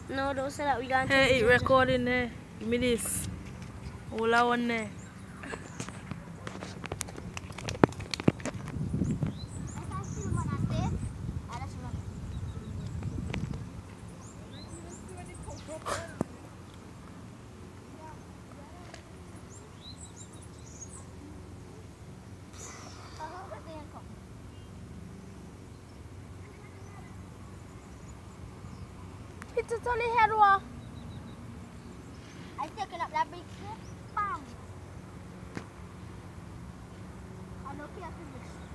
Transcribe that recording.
No, don't say that. We got. Hey, it recording there. Give me this. All I want there. It's a totally head wall. I'm taking up that big bam. I know you have to